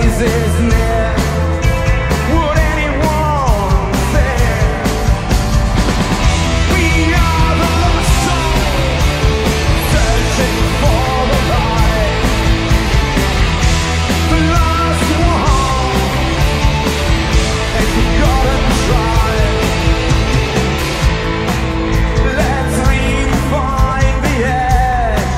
place is near. Would anyone say we are the lost soul, searching for the light, the last one, a forgotten tribe. Let's redefine the edge.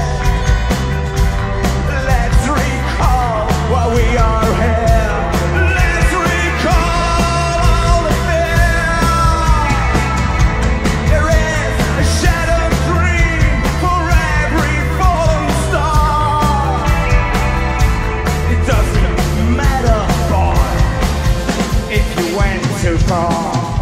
Let's recall why we are here. Let's recall all the fear. There is a shattered dream for every fallen star. It doesn't matter, boy, if you went too far.